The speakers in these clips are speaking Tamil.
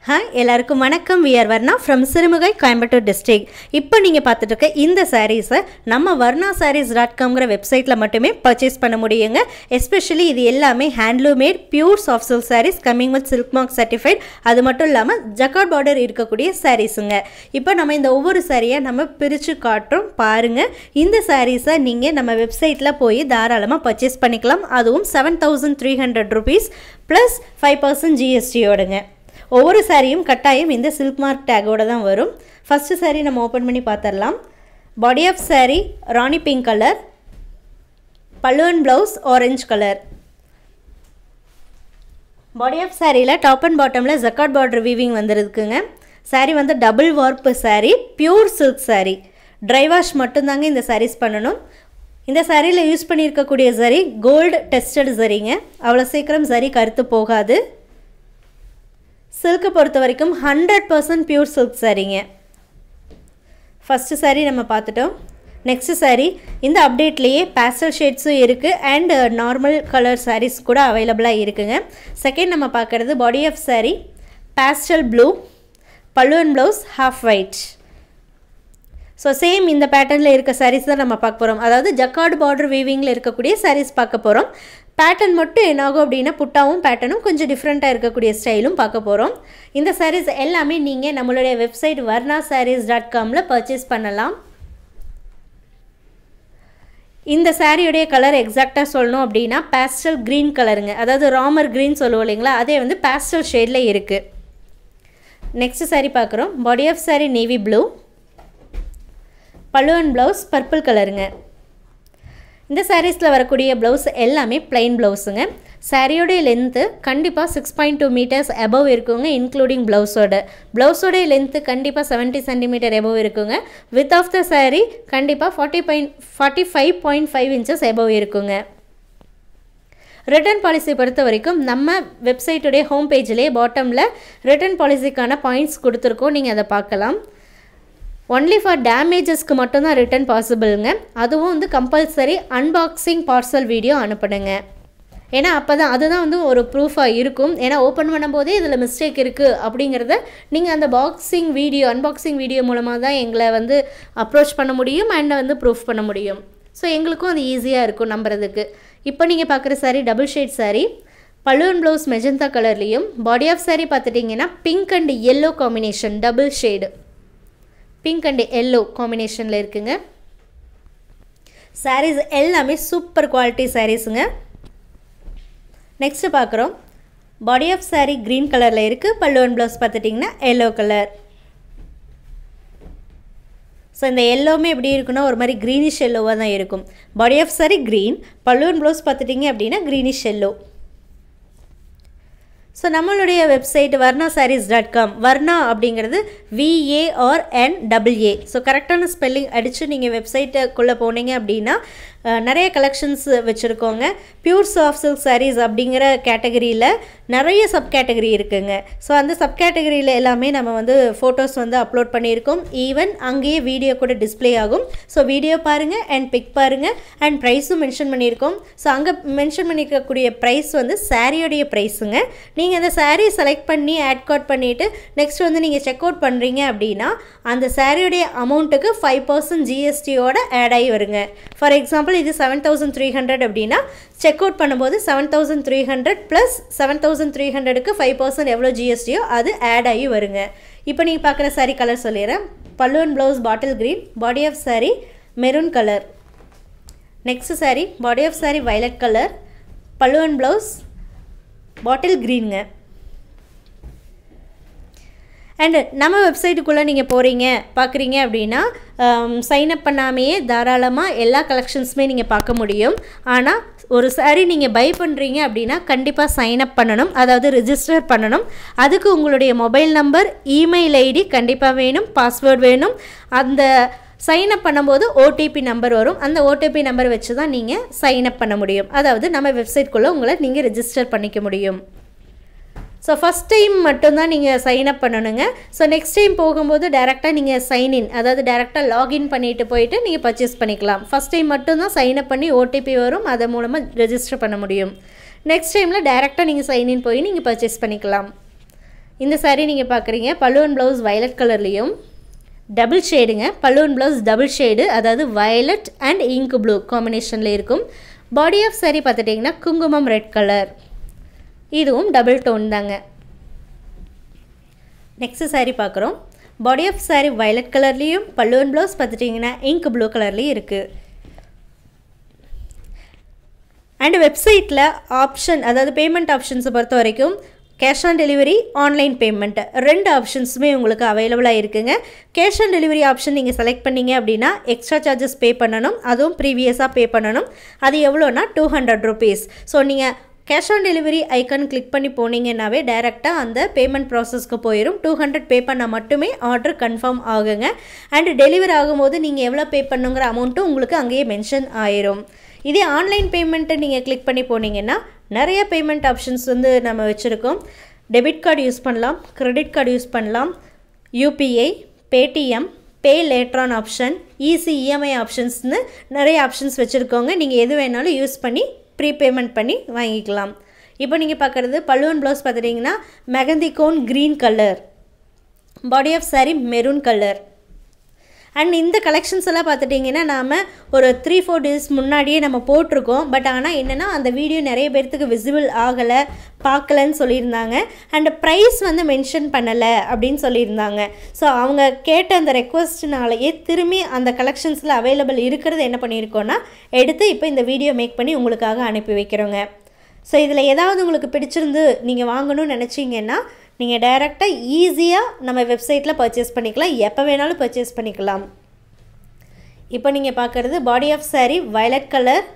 Hi, எல்லாருக்கும் வணக்கம். We are Varnaa from Sirumugai, Coimbatore district. இப்போ நீங்க பார்த்துட்டு இருக்க இந்த sarees நம்ம varnasarees.com வெப்சைட்ல மட்டுமே purchase பண்ண முடியுங்க. Especially இது எல்லாமே handloom made pure soft silk sarees coming with silk mark certified. அது மட்டும் இல்லாம Jacquard border இருக்கக்கூடிய sareesங்க. இப்போ நம்ம இந்த ஒவ்வொரு சாரியை நம்ம பிரிச்சு காட்றோம் பாருங்க. இந்த sarees நீங்க நம்ம வெப்சைட்ல போய் தாராளமா purchase பண்ணிக்கலாம். அதுவும் 7300 rupees plus 5% GST ஓடுங்க. ஒவ்வொரு சாரியும் கட்டாயம் இந்த silk mark tag ஓட தான் வரும். ஃபர்ஸ்ட் சாரி நம்ம ஓபன் பண்ணி பார்த்தறலாம். Body of saree rani pink colour, pallu and blouse orange colour. Body of சாரியில டாப் அண்ட் பாட்டம்ல ஜக்கார்ட் பார்டர் வீவிங் வந்திருக்குங்க. சாரி வந்து double warp saree, pure silk saree. Dry wash மட்டும் தாங்க இந்த sarees பண்ணனும். இந்த சாரியில யூஸ் பண்ணியிருக்க கூடிய ஜரி கோல்ட் டெஸ்டட் ஜரிங்க. அவ்வளவு சீக்கிரம் ஜரி கருத்து போகாது. silk பொறுத்த வரைக்கும் 100% pure silk சாரிங்க. ஃபர்ஸ்ட் சாரி நம்ம பார்த்துட்டோம். நெக்ஸ்ட் சாரி இந்த அப்டேட்லயே pastel shades இருக்கு and நார்மல் கலர் sarees கூட அவேலபிளா இருக்குங்க. செகண்ட் நம்ம பார்க்கிறது body of saree pastel blue, pallu and blouse half white. So same இந்த பேட்டர்னில் இருக்க sarees தான் நம்ம பார்க்க போகிறோம். அதாவது ஜக்கார்டு பார்டர் வீவிங்கில் இருக்கக்கூடிய sarees பார்க்க போகிறோம். பேட்டர்ன் மட்டும் என்னாகும் அப்படின்னா புட்டாவும் பேட்டர்னும் கொஞ்சம் டிஃப்ரெண்ட்டாக இருக்கக்கூடிய ஸ்டைலும் பார்க்க போகிறோம். இந்த sarees எல்லாமே நீங்கள் நம்மளுடைய வெப்சைட் varnasarees.comல பர்ச்சேஸ் பண்ணலாம். இந்த சாரியுடைய கலர் எக்ஸாக்டாக சொல்லணும் அப்படின்னா பேஸ்டல் க்ரீன் கலருங்க. அதாவது ராமர் க்ரீன் சொல்லுவோம் இல்லைங்களா, அதே வந்து பேஸ்டல் ஷேடில் இருக்குது. நெக்ஸ்ட் சாரி பார்க்குறோம். Body of saree navy blue, pallu and blouse purple கலருங்க. இந்த சாரீஸில் வரக்கூடிய ப்ளவுஸ் எல்லாமே பிளைன் ப்ளவுஸுங்க. சாரியோடைய லென்த்து கண்டிப்பாக 6.2 meters above இருக்குங்க, இன்க்ளூடிங் ப்ளவுஸோடைய லென்த்து கண்டிப்பாக 70 centimeter above இருக்குங்க. வித் ஆஃப் த சாரீ கண்டிப்பாக 45.5 inches above இருக்குங்க. ரிட்டர்ன் பாலிசி பொறுத்த வரைக்கும் நம்ம வெப்சைட்டுடைய ஹோம் பேஜ்லேயே பாட்டமில் ரிட்டர்ன் பாலிசிக்கான பாயிண்ட்ஸ் கொடுத்துருக்கோம், நீங்கள் அதை பார்க்கலாம். ஒன்லி ஃபார் டேமேஜஸ்க்கு மட்டும்தான் ரிட்டர்ன் பாசிபிளுங்க. அதுவும் வந்து கம்பல்சரி அன்பாக்சிங் பார்சல் வீடியோ அனுப்பணுங்க. ஏன்னா அதுதான் வந்து ஒரு ப்ரூஃபாக இருக்கும். ஏன்னா ஓப்பன் பண்ணும்போதே இதில் மிஸ்டேக் இருக்குது அப்படிங்கிறத நீங்கள் அந்த அன்பாக்சிங் வீடியோ மூலமாக தான் எங்களை வந்து அப்ரோச் பண்ண முடியும் அண்ட் வந்து ப்ரூஃப் பண்ண முடியும். ஸோ எங்களுக்கும் அது ஈஸியாக இருக்கும் நம்புறதுக்கு. இப்போ நீங்கள் பார்க்குற saree double shade saree, pallu and blouse magenta கலர்லேயும், பாடி ஆஃப் சாரி பார்த்துட்டிங்கன்னா pink and yellow combination, double shade pink and yellow காம்பினேஷனில் இருக்குங்க. சாரீஸ் எல்லாமே சூப்பர் குவாலிட்டி சாரீஸுங்க. நெக்ஸ்ட்டு பார்க்குறோம். பாடி ஆஃப் சாரி க்ரீன் கலரில் இருக்குது, பல்லு அண்ட் ப்ளவுஸ் பார்த்துட்டிங்கன்னா எல்லோ கலர். ஸோ இந்த எல்லோவுமே எப்படி இருக்குன்னா ஒரு மாதிரி க்ரீனிஷ் எல்லோவாக தான் இருக்கும். Body of saree green, pallu and blouse பார்த்துட்டிங்க அப்படின்னா க்ரீனிஷ் எல்லோ. ஸோ நம்மளுடைய வெப்சைட் varnasarees.com, வர்ணா அப்படிங்கிறது VARNAA. ஸோ கரெக்டான ஸ்பெல்லிங் அடித்து நீங்கள் வெப்சைட்டுக்குள்ளே போனீங்க அப்படின்னா நிறைய கலெக்ஷன்ஸ் வச்சுருக்கோங்க. பியூர் சாஃப்ட் சில்க் சாரீஸ் அப்படிங்கிற கேட்டகரியில் நிறைய சப் கேட்டகரி இருக்குங்க. ஸோ அந்த சப் கேட்டகரியில் எல்லாமே நம்ம வந்து ஃபோட்டோஸ் வந்து அப்லோட் பண்ணியிருக்கோம். ஈவன் அங்கேயே வீடியோ கூட டிஸ்பிளே ஆகும். ஸோ வீடியோ பாருங்கள் அண்ட் பிக் பாருங்கள் அண்ட் ப்ரைஸும் மென்ஷன் பண்ணியிருக்கோம். ஸோ அங்கே மென்ஷன் பண்ணியிருக்கக்கூடிய ப்ரைஸ் வந்து சாரியோடைய ப்ரைஸுங்க. நீங்கள் அந்த சாரீ செலக்ட் பண்ணி ஆட் கார்ட் பண்ணிவிட்டு நெக்ஸ்ட் வந்து நீங்கள் செக் அவுட் பண்ணுறீங்க அப்படின்னா அந்த சாரியோடைய அமௌண்ட்டுக்கு 5% ஜிஎஸ்டியோட ஆட் ஆகி வருங்க. ஃபார் எக்ஸாம்பிள் இது 7300 அப்படின்னா செக் அவுட் பண்ணும்போது 7300 ப்ளஸ் 7300க்கு 5% எவ்வளோ ஜிஎஸ்டியோ அது ஆட் ஆகி வருங்க. இப்போ நீங்கள் பார்க்குற சாரீ கலர் சொல்லிடுறேன். Pallu and blouse bottle green, body of saree maroon colour. Next saree body of saree violet colour, pallu and blouse bottle க்ரீனுங்க. அண்டு நம்ம வெப்சைட்டுக்குள்ளே நீங்கள் போகிறீங்க பார்க்குறீங்க அப்படின்னா சைன்அப் பண்ணாமையே தாராளமாக எல்லா கலெக்ஷன்ஸுமே நீங்கள் பார்க்க முடியும். ஆனால் ஒரு சாரீ நீங்கள் பை பண்ணுறீங்க அப்படின்னா கண்டிப்பாக சைன்அப் பண்ணணும், அதாவது ரிஜிஸ்டர் பண்ணணும். அதுக்கு உங்களுடைய மொபைல் நம்பர், இமெயில் ஐடி கண்டிப்பாக வேணும், பாஸ்வேர்டு வேணும். அந்த சைன்அப் பண்ணும்போது ஓடிபி நம்பர் வரும். அந்த ஓடிபி நம்பர் வச்சு தான் நீங்கள் சைன்அப் பண்ண முடியும். அதாவது நம்ம வெப்சைட்குள்ளே உங்களை நீங்கள் ரிஜிஸ்டர் பண்ணிக்க முடியும். ஸோ ஃபஸ்ட் டைம் மட்டும்தான் நீங்கள் சைன்அப் பண்ணணுங்க. ஸோ நெக்ஸ்ட் டைம் போகும்போது டேரெக்டாக நீங்கள் சைன்இன், அதாவது டேரெக்டாக லாகின் பண்ணிவிட்டு போயிட்டு நீங்கள் பர்ச்சேஸ் பண்ணிக்கலாம். ஃபஸ்ட் டைம் மட்டும்தான் சைன்அப் பண்ணி ஓடிபி வரும், அது மூலமாக ரெஜிஸ்டர் பண்ண முடியும். நெக்ஸ்ட் டைமில் டேரெக்டாக நீங்கள் சைன்இன் போய் நீங்கள் பர்ச்சேஸ் பண்ணிக்கலாம். இந்த saree நீங்கள் பார்க்குறீங்க பல்லு அண்ட் ப்ளவுஸ் வயலட் கலர்லேயும் டபுள் ஷேடுங்க. Pallu and blouse double shade, அதாவது வயலட் அண்ட் இங்க் ப்ளூ காம்பினேஷனில் இருக்கும். பாடி ஆஃப் saree பார்த்துட்டிங்கன்னா குங்குமம் ரெட் கலர், இதுவும் டபுள் டோன் தாங்க. நெக்ஸ்ட் saree பார்க்குறோம். பாடி ஆஃப் saree வயலட் கலர்லேயும் பல்லு அண்ட் ப்ளவுஸ் பார்த்துட்டிங்கன்னா இங்க் ப்ளூ கலர்லேயும் இருக்குது. அண்ட் வெப்சைட்டில் ஆப்ஷன், அதாவது பேமெண்ட் ஆப்ஷன்ஸை பொறுத்த வரைக்கும் cash on delivery, online payment ரெண்டு ஆப்ஷன்ஸுமே உங்களுக்கு அவைலபிளாக இருக்குங்க. கேஷ் ஆன் டெலிவரி ஆப்ஷன் நீங்கள் செலக்ட் பண்ணிங்க அப்படின்னா எக்ஸ்ட்ரா சார்ஜஸ் பே பண்ணணும், அதுவும் ப்ரீவியஸாக பே பண்ணணும். அது எவ்வளோனா 200 rupees. ஸோ நீங்கள் cash on delivery icon click பண்ணி போனீங்கன்னாவே டைரெக்டாக அந்த பேமெண்ட் ப்ராசஸ்க்கு போயிடும். 200 பே பண்ணால் மட்டுமே ஆர்டர் கன்ஃபார்ம் ஆகுங்க. அண்ட் டெலிவரி ஆகும்போது நீங்கள் எவ்வளோ பே பண்ணுங்கிற அமௌண்ட்டும் உங்களுக்கு அங்கேயே மென்ஷன் ஆயிரும். இதே ஆன்லைன் பேமெண்ட்டை நீங்கள் கிளிக் பண்ணி போனீங்கன்னா நிறைய பேமெண்ட் ஆப்ஷன்ஸ் வந்து நம்ம வச்சுருக்கோம். டெபிட் கார்டு யூஸ் பண்ணலாம், கிரெடிட் கார்டு யூஸ் பண்ணலாம், யூபிஐ, பேடிஎம், பே லேட்டரான் ஆப்ஷன், ஈஸி இஎம்ஐ ஆப்ஷன்ஸ்னு நிறைய ஆப்ஷன்ஸ் வச்சுருக்கோங்க. நீங்கள் எது வேணாலும் யூஸ் பண்ணி ப்ரீபேமெண்ட் பண்ணி வாங்கிக்கலாம். இப்போ நீங்கள் பார்க்குறது பல்லு அண்ட் ப்ளவுஸ் பார்த்துட்டிங்கன்னா mehndi cone green colour, body of saree maroon colour. And இந்த கலெக்ஷன்ஸ் எல்லாம் பார்த்துட்டிங்கன்னா நாம் ஒரு 3-4 days முன்னாடியே நம்ம போட்டிருக்கோம். பட் ஆனால் என்னென்னா அந்த வீடியோ நிறைய பேர்த்துக்கு விசிபிள் ஆகலை, பார்க்கலன்னு சொல்லியிருந்தாங்க. அண்ட் ப்ரைஸ் வந்து மென்ஷன் பண்ணலை அப்படின்னு சொல்லியிருந்தாங்க. ஸோ அவங்க கேட்ட அந்த ரெக்வஸ்ட்னாலேயே திரும்பி அந்த கலெக்ஷன்ஸில் அவைலபிள் இருக்கிறது என்ன பண்ணியிருக்கோன்னா எடுத்து இப்போ இந்த வீடியோ மேக் பண்ணி உங்களுக்காக அனுப்பி வைக்கிறோங்க. ஸோ இதில் ஏதாவது உங்களுக்கு பிடிச்சிருந்து நீங்கள் வாங்கணும்னு நினச்சிங்கன்னா நீங்கள் டைரெக்டாக ஈஸியாக நம்ம வெப்சைட்டில் பர்ச்சேஸ் பண்ணிக்கலாம், எப்போ வேணாலும் பர்ச்சேஸ் பண்ணிக்கலாம். இப்போ நீங்கள் பார்க்குறது body of saree violet colour,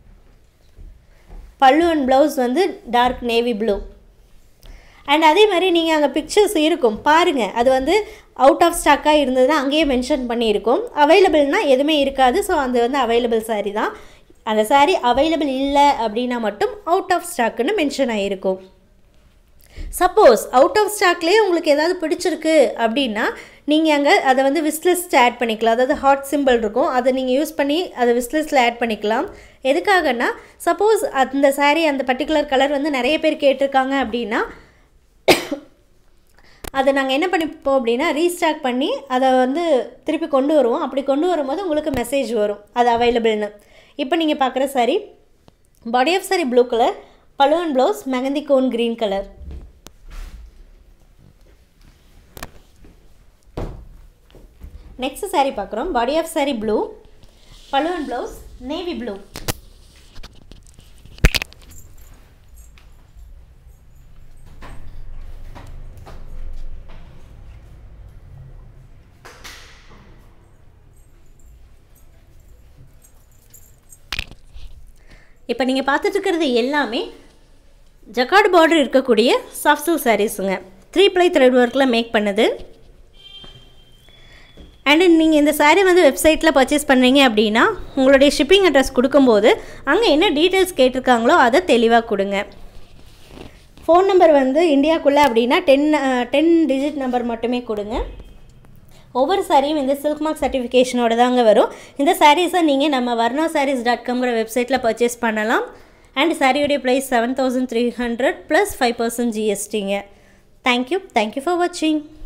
pallu and blouse வந்து டார்க் நேவி ப்ளூ. அண்ட் அதே மாதிரி நீங்கள் அங்கே பிக்சர்ஸ் இருக்கும் பாருங்கள், அது வந்து அவுட் ஆஃப் ஸ்டாக்காக இருந்ததுன்னா அங்கேயே மென்ஷன் பண்ணியிருக்கோம். அவைலபிள்னால் எதுவுமே இருக்காது. ஸோ அது வந்து அவைலபிள் saree தான். அந்த saree அவைலபிள் இல்லை அப்படின்னா மட்டும் அவுட் ஆஃப் ஸ்டாக்குன்னு மென்ஷன் ஆகிருக்கும். சப்போஸ் அவுட் ஆஃப் ஸ்டாக்லேயே உங்களுக்கு ஏதாவது பிடிச்சிருக்கு அப்படின்னா நீங்கள் அங்கே அதை வந்து விஸ்லிஸ்ட் ஆட் பண்ணிக்கலாம். அதாவது ஹாட் சிம்பிள் இருக்கும், அதை நீங்கள் யூஸ் பண்ணி அதை விஸ்லிஸ்ட்டில் ஆட் பண்ணிக்கலாம். எதுக்காகனா சப்போஸ் அந்த saree அந்த பர்டிகுலர் கலர் வந்து நிறைய பேர் கேட்டிருக்காங்க அப்படின்னா அதை நாங்கள் என்ன பண்ணிப்போம் அப்படின்னா ரீஸ்டாக் பண்ணி அதை வந்து திருப்பி கொண்டு வருவோம். அப்படி கொண்டு வரும்போது உங்களுக்கு மெசேஜ் வரும் அது அவைலபிள்னு. இப்போ நீங்கள் பார்க்குற saree body of saree blue colour, pallu and blouse mehndi cone green colour. Next saree பார்க்குறோம். Body of saree blue, pallu and blouse navy blue. இப்போ நீங்கள் பார்த்துட்டு இருக்கிறது எல்லாமே ஜக்கார்டு பார்டர் இருக்கக்கூடிய சாஃப்ட் சில்க் சாரீஸுங்க. 3ply த்ரெட் ஒர்க்கில் மேக் பண்ணுது. அண்டு நீங்கள் இந்த saree வந்து வெப்சைட்டில் பர்ச்சேஸ் பண்ணுறீங்க அப்படின்னா உங்களுடைய ஷிப்பிங் அட்ரஸ் கொடுக்கும்போது அங்கே என்ன டீட்டெயில்ஸ் கேட்டிருக்காங்களோ அதை தெளிவாக கொடுங்க. ஃபோன் நம்பர் வந்து இந்தியாவுக்குள்ளே அப்படின்னா 10 digit நம்பர் மட்டுமே கொடுங்க. ஒவ்வொரு சாரியும் இந்த சில்க் மார்க் சர்டிஃபிகேஷனோட தாங்க வரும். இந்த சாரீஸை நீங்கள் நம்ம varnasarees.com வெப்சைட்டில் பர்ச்சேஸ் பண்ணலாம். அண்ட் சாரியோடைய ப்ரைஸ் 7300 + 5% GSTங்க. தேங்க்யூ ஃபார் வாட்சிங்.